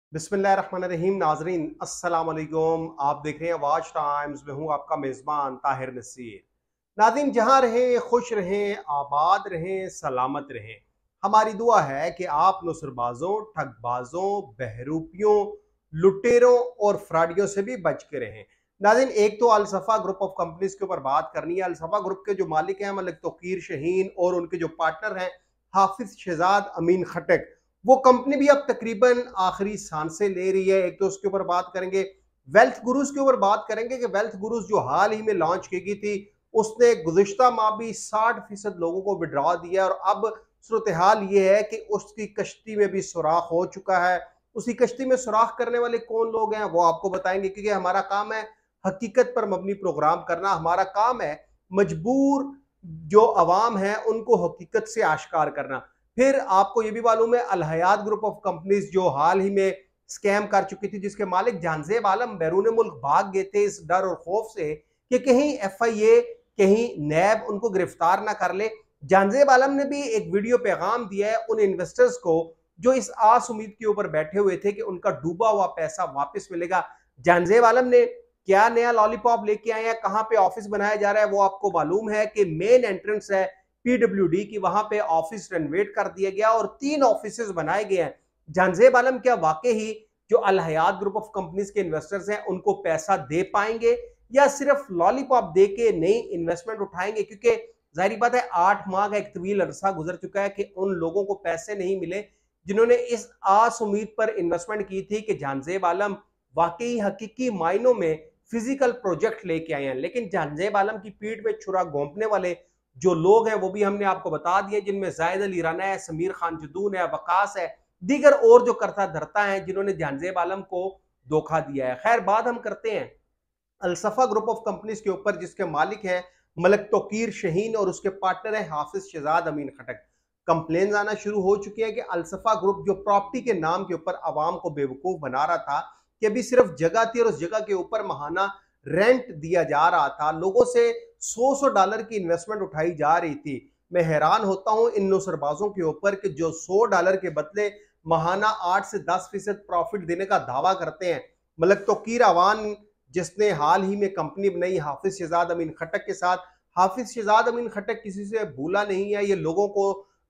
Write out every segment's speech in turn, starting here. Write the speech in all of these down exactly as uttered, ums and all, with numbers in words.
बिस्मिल्लाहिर्रहमानिर्रहीम। नाजरीन अस्सलाम वालेकुम। आप देख रहे हैं वाच टाइम्स में हूं आपका मेज़बान ताहिर नसीर। नाज़रीन, जहां रहें खुश रहें, आबाद रहें, सलामत रहें। हमारी दुआ है कि आप नसरबाजों, ठगबाजों, बहरूपियों, लुटेरों और फ्रॉडियों से भी बच के रहें। नाज़रीन, एक तो अलसफा ग्रुप ऑफ कंपनीज के ऊपर बात करनी है। अलसफा ग्रुप के जो मालिक हैं मलिक तोकीर शहीन और उनके जो पार्टनर हैं हाफिज शहजाद अमीन खटक, वो कंपनी भी अब तकरीबन आखिरी सांसें ले रही है। एक तो उसके ऊपर बात करेंगे, वेल्थ गुरुज के ऊपर बात करेंगे कि वेल्थ गुरुज जो हाल ही में लॉन्च की गई थी, उसने गुज़िश्ता माह भी साठ फीसद लोगों को विड्रॉ दिया और अब सूरत हाल ये है कि उसकी कश्ती में भी सुराख हो चुका है। उसी कश्ती में सुराख करने वाले कौन लोग हैं वो आपको बताएंगे, क्योंकि हमारा काम है हकीकत पर मबनी प्रोग्राम करना। हमारा काम है मजबूर जो अवाम है उनको हकीकत से आश्कार करना। फिर आपको ये भी मालूम है Al Hayat group of companies जो हाल ही में स्कैम कर चुकी थी, जिसके मालिक जानजेब आलम बैरून मुल्क भाग गए थे इस डर और खौफ से कि कहीं एफ आई ए, कहीं नैब उनको गिरफ्तार ना कर ले। जानजेब आलम ने भी एक वीडियो पैगाम दिया है उन इन्वेस्टर्स को जो इस आस उम्मीद के ऊपर बैठे हुए थे कि उनका डूबा हुआ पैसा वापस मिलेगा। जानजेब आलम ने क्या नया लॉलीपॉप लेके आए हैं, कहां पे ऑफिस बनाया जा रहा है, वो आपको मालूम है कि मेन एंट्रेंस है पीडब्ल्यूडी की, वहां पे ऑफिस रेनोवेट कर दिया गया और तीन ऑफिस बनाए गए हैं। जानजेब आलम क्या वाकई ही जो Al Hayat group of companies के इन्वेस्टर्स हैं उनको पैसा दे पाएंगे या सिर्फ लॉलीपॉप दे के नई इन्वेस्टमेंट उठाएंगे? क्योंकि जाहिर बात है आठ माह का एक तवील अरसा गुजर चुका है कि उन लोगों को पैसे नहीं मिले जिन्होंने इस आस उम्मीद पर इन्वेस्टमेंट की थी कि जानजेब आलम वाकई हकीकी मायनों में फिजिकल प्रोजेक्ट लेके आए हैं। लेकिन जानजेब आलम की पीठ में छुरा घोंपने वाले जो लोग हैं वो भी हमने आपको बता दिए, जिनमें जाहिद अली राना है, समीर खान जदून है, वकास है, दीगर और जो करता धरता है जिन्होंने जानजेब आलम को धोखा दिया है। खैर, बात हम करते हैं अलसफा ग्रुप ऑफ कंपनीज के ऊपर, जिसके मालिक हैं मलिक तोकीर शहीन और उसके पार्टनर है हाफिज शहजाद अमीन खटक। कंप्लेन आना शुरू हो चुकी है कि अलसफा ग्रुप जो प्रॉपर्टी के नाम के ऊपर आवाम को बेवकूफ बना रहा था कि अभी सिर्फ जगह थी और उस जगह के ऊपर महाना रेंट दिया जा रहा था, लोगों से सौ सौ डॉलर की इन्वेस्टमेंट उठाई जा रही थी। मैं हैरान होता हूं इन नुसरबाजों के ऊपर कि जो सौ डॉलर के बदले महाना आठ से दस फीसद प्रॉफिट देने का दावा करते हैं। मलिक तोकीर अवान जिसने हाल ही में कंपनी बनाई हाफिज शहजाद अमीन खटक के साथ, हाफिज शहजाद अमीन खटक किसी से भूला नहीं है। ये लोगों को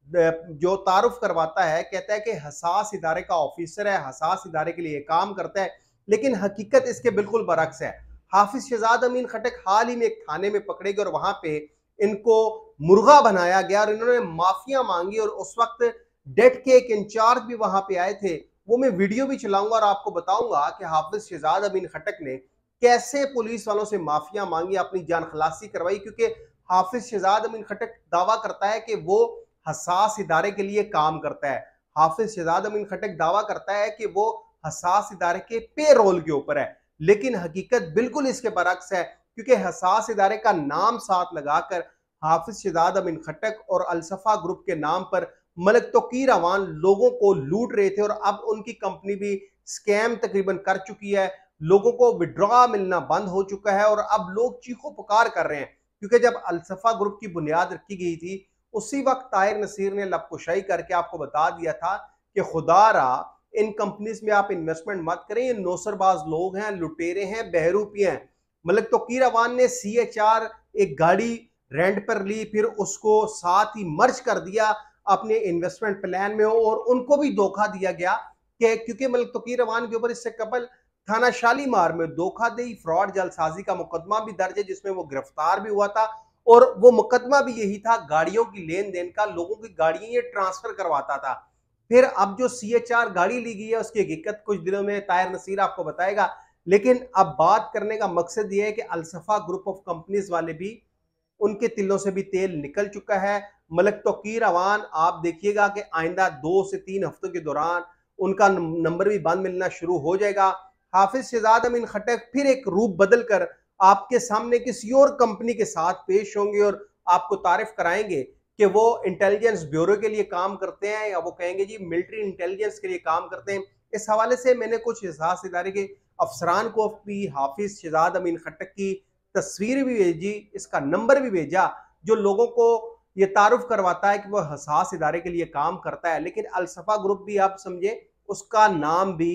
जो तारुफ करवाता है, कहता है कि हसास इदारे का ऑफिसर है, हसास इदारे के लिए काम करता है, लेकिन हकीकत इसके बिल्कुल बरक्स है। हाफिज शहजाद अमीन खटक हाल ही में एक थाने में पकड़े गए और वहां पे इनको मुर्गा बनाया गया और इन्होंने माफिया मांगी और उस वक्त डेट के एक इंचार्ज भी वहां पे आए थे। वो मैं वीडियो भी चलाऊंगा और आपको बताऊंगा कि हाफिज शहजाद अमीन खटक ने कैसे पुलिस वालों से माफिया मांगी, अपनी जान खलासी करवाई, क्योंकि हाफिज शहजाद अमीन खटक दावा करता है कि वो हसास इदारे के लिए काम करता है। हाफिज शहजाद अमीन खटक दावा करता है कि वो हसास इदारे के पे रोल के ऊपर है, लेकिन हकीकत बिल्कुल इसके बरक्स है, क्योंकि हसास इदारे का नाम साथ लगाकर हाफिज शहजाद अमीन खटक और अलसफा ग्रुप के नाम पर मलिक तोकीर अवान लोगों को लूट रहे थे और अब उनकी कंपनी भी स्कैम तकरीबन कर चुकी है। लोगों को विड्रॉ मिलना बंद हो चुका है और अब लोग चीखो पुकार कर रहे हैं, क्योंकि जब अलसफा ग्रुप की बुनियाद रखी गई थी उसी वक्त ताहिर नसीर ने लबकुशाई करके आपको बता दिया था कि खुदारा इन कंपनीज में आप इन्वेस्टमेंट मत करें, ये नौसरबाज लोग हैं, लुटेरे हैं, बहरूपी हैं। मलिक तोकीर अवान ने सी एच आर एक गाड़ी रेंट पर ली, फिर उसको साथ ही मर्ज कर दिया अपने इन्वेस्टमेंट प्लान में और उनको भी धोखा दिया गया कि क्योंकि मलिक तोकीर अवान के ऊपर इससे कबल थाना शालीमार में धोखाधड़ी, फ्रॉड, जालसाजी का मुकदमा भी दर्ज है, जिसमें वो गिरफ्तार भी हुआ था और वो मुकदमा भी यही था गाड़ियों की लेन देन का, लोगों की गाड़ियां ये ट्रांसफर करवाता था। फिर अब जो सी एच आर गाड़ी ली गई है उसकी हकीकत कुछ दिनों में ताहिर नसीर आपको बताएगा, लेकिन अब बात करने का मकसद ये है कि अलसफा ग्रुप ऑफ कंपनीज वाले भी उनके तिलों से भी तेल निकल चुका है। मलिक तोकीर अवान आप देखिएगा कि आइंदा दो से तीन हफ्तों के दौरान उनका नंबर भी बंद मिलना शुरू हो जाएगा। हाफिज शहजाद अमीन खटक फिर एक रूप बदल कर आपके सामने किसी और कंपनी के साथ पेश होंगे और आपको तारीफ कराएंगे कि वो इंटेलिजेंस ब्यूरो के लिए काम करते हैं, या वो कहेंगे जी मिलिट्री इंटेलिजेंस के लिए काम करते हैं। इस हवाले से मैंने कुछ हिसास इदारे के अफसरान को भी हाफिज शहजाद अमीन खटक की तस्वीर भी भेजी, इसका नंबर भी भेजा, जो लोगों को ये तारुफ करवाता है कि वो हसास इदारे के लिए काम करता है। लेकिन अलसफा ग्रुप भी आप समझे उसका नाम भी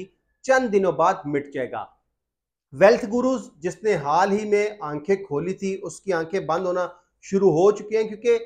चंद दिनों बाद मिट जाएगा। वेल्थ गुरुज जिसने हाल ही में आंखें खोली थी, उसकी आंखें बंद होना शुरू हो चुकी हैं, क्योंकि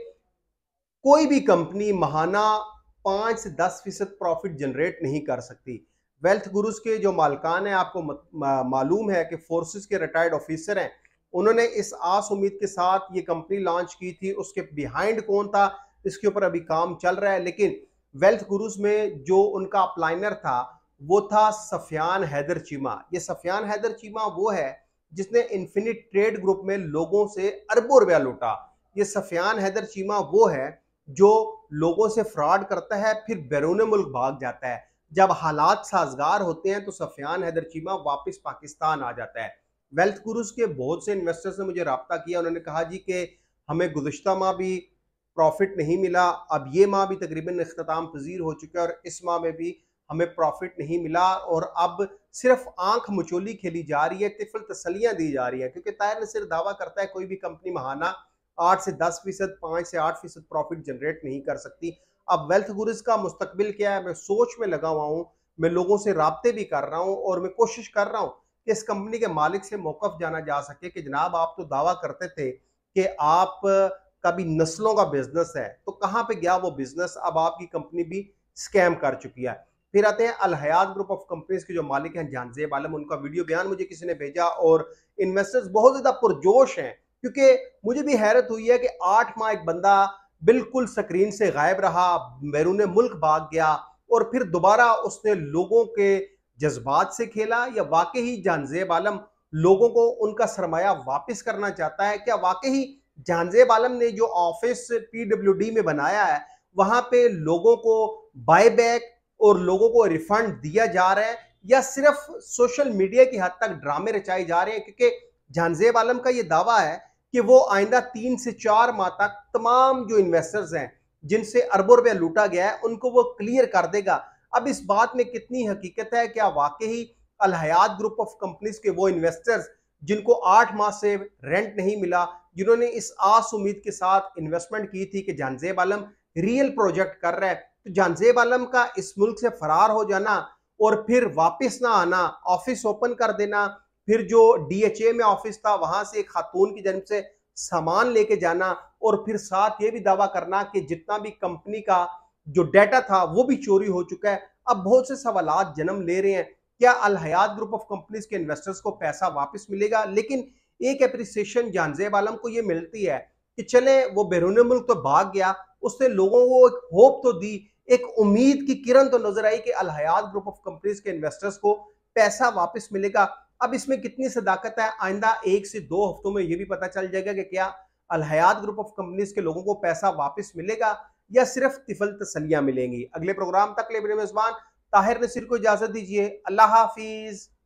कोई भी कंपनी महाना पांच से दस फीसद प्रॉफिट जनरेट नहीं कर सकती। वेल्थ गुरुज के जो मालकान हैं, आपको मालूम है कि फोर्सेस के रिटायर्ड ऑफिसर हैं, उन्होंने इस आस उम्मीद के साथ ये कंपनी लॉन्च की थी। उसके बिहाइंड कौन था, इसके ऊपर अभी काम चल रहा है। लेकिन वेल्थ गुरुज में जो उनका अपलाइनर था वो था सफियान हैदर चीमा। ये सफियान हैदर चीमा वो है जिसने इन्फिनिट ट्रेड ग्रुप में लोगों से अरबों रुपया लूटा। ये सफियान हैदर चीमा वो है जो लोगों से फ्रॉड करता है, फिर बैरून मुल्क भाग जाता है। जब हालात साजगार होते हैं तो सफियान हैदर चीमा वापस पाकिस्तान आ जाता है। वेल्थ गुरुज के बहुत से इन्वेस्टर्स ने मुझे रब्ता किया, उन्होंने कहा जी कि हमें गुज़श्ता माह भी प्रॉफिट नहीं मिला, अब ये माह भी तकरीबन इख्तिताम पजीर हो चुका है और इस माह में भी हमें प्रॉफिट नहीं मिला, और अब सिर्फ आंख मचोली खेली जा रही है, तिफल तसलियां दी जा रही है। क्योंकि ताहिर नसीर दावा करता है कोई भी कंपनी महाना आठ से दस फीसद पाँच से आठ फीसद प्रॉफिट जनरेट नहीं कर सकती। अब वेल्थ गुरुज का मुस्तकबिल क्या है, मैं सोच में लगा हुआ हूँ, मैं लोगों से राब्ते भी कर रहा हूँ और मैं कोशिश कर रहा हूँ कि इस कंपनी के मालिक से मौकफ जाना जा सके कि जनाब आप तो दावा करते थे कि आप का भी नस्लों का बिजनेस है, तो कहाँ पे गया वो बिजनेस, अब आपकी कंपनी भी स्कैम कर चुकी है। फिर आते हैं Al Hayat group of companies के जो मालिक हैं जानजेब आलम, उनका वीडियो बयान मुझे किसी ने भेजा और इन्वेस्टर्स बहुत ज्यादा पुरजोश हैं, क्योंकि मुझे भी हैरत हुई है कि आठ माह एक बंदा बिल्कुल स्क्रीन से गायब रहा, बैरून मुल्क भाग गया और फिर दोबारा उसने लोगों के जज्बात से खेला, या वाकई ही जानजेब आलम लोगों को उनका सरमाया वापस करना चाहता है? क्या वाकई ही जानजेब आलम ने जो ऑफिस पीडब्ल्यूडी में बनाया है वहां पे लोगों को बायबैक और लोगों को रिफंड दिया जा रहा है, या सिर्फ सोशल मीडिया की हद तक ड्रामे रचाए जा रहे हैं? क्योंकि जानजेब आलम का यह दावा है कि वो आइंदा तीन से चार माह तक तमाम जो इन्वेस्टर्स हैं जिनसे अरबों रुपया लूटा गया है उनको वो क्लियर कर देगा। अब इस बात में कितनी हकीकत है? क्या वाकई ही Al Hayat group of companies के वो इन्वेस्टर्स जिनको आठ माह से रेंट नहीं मिला, जिन्होंने इस आस उम्मीद के साथ इन्वेस्टमेंट की थी कि जानजेब आलम रियल प्रोजेक्ट कर रहा है, तो जानजेब आलम का इस मुल्क से फरार हो जाना और फिर वापस ना आना, ऑफिस ओपन कर देना, फिर जो डीएचए में ऑफिस था वहां से एक खातून की जन्म से सामान लेके जाना, और फिर साथ ये भी दावा करना कि जितना भी कंपनी का जो डाटा था वो भी चोरी हो चुका है। अब बहुत से सवालात जन्म ले रहे हैं, क्या Al Hayat group of companies के इन्वेस्टर्स को पैसा वापस मिलेगा? लेकिन एक एप्रिसिएशन जानजेब आलम को ये मिलती है कि चले वो बैरून मुल्क तो भाग गया, उसने लोगों को एक होप तो दी, एक उम्मीद की किरण तो नजर आई कि Al Hayat group of companies के इन्वेस्टर्स को पैसा वापस मिलेगा। अब इसमें कितनी सदाकत है, आइंदा एक से दो हफ्तों में यह भी पता चल जाएगा कि क्या Al Hayat group of companies के लोगों को पैसा वापस मिलेगा या सिर्फ तिफल तसलियां मिलेंगी। अगले प्रोग्राम तक ले मेरे मेजबान ताहिर नसीर को इजाजत दीजिए। अल्लाह हाफिज।